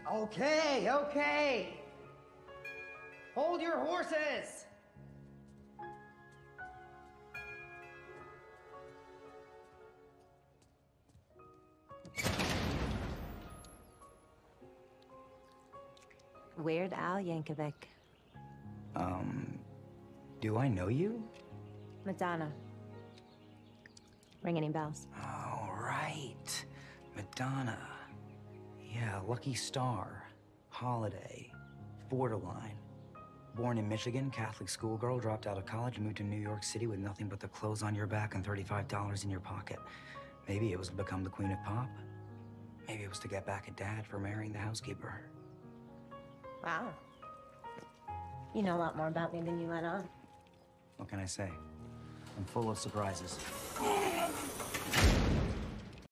Okay, okay. Hold your horses. Weird Al Yankovic. Do I know you? Madonna. Ring any bells? Oh, right. Madonna. Yeah, Lucky Star. Holiday. Borderline. Born in Michigan, Catholic schoolgirl, dropped out of college, moved to New York City with nothing but the clothes on your back and $35 in your pocket. Maybe it was to become the queen of pop. Maybe it was to get back at Dad for marrying the housekeeper. Wow. You know a lot more about me than you let on. What can I say? I'm full of surprises.